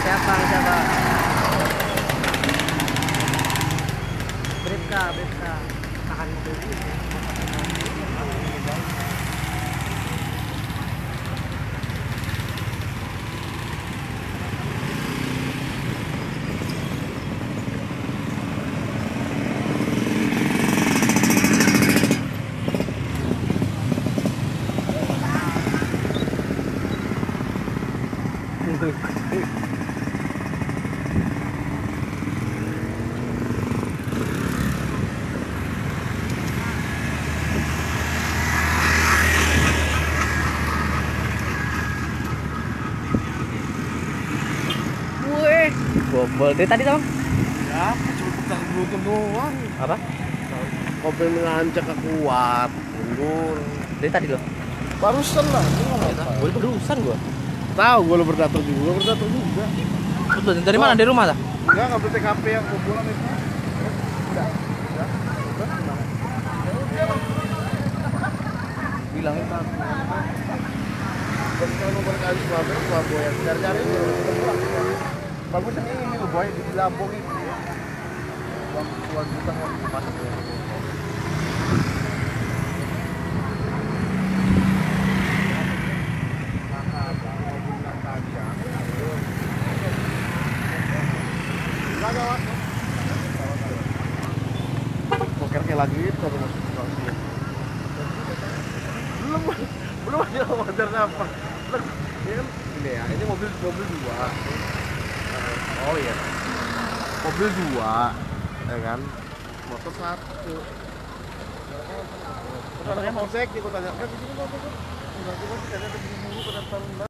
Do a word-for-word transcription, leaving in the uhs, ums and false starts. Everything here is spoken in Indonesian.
Siapa siapa? Bripka, Bripka. Tahan mobil ini. Wih, bobol dari tadi dong. Ya, cuma putar beruntung doang. Apa? Mobil mengancak kuat, mundur. Dari tadi loh. Barusan lah, ini ngomong. Gue barusan gua. Tahu gue lo berdator juga, berdator juga. Betul, dari mana? Dari rumah dah? Enggak, nggak beli T K P yang kumpulan itu. Udah, udah, udah. Bilangin tak. Kalau mau berkali Surabaya, Surabaya. Cari-cari bagusnya ini loh boy, di Lampung itu. Uang uang juta uang emas. Pokernya lagi itu atau masuk belum belum aja wajar apa ini kan ini ya ini mobil mobil dua oh iya mobil dua ya kan motor satu terus ada polsek ikut tanya kan di sini motor kan nggak cuma tidak ada di minggu pada tahun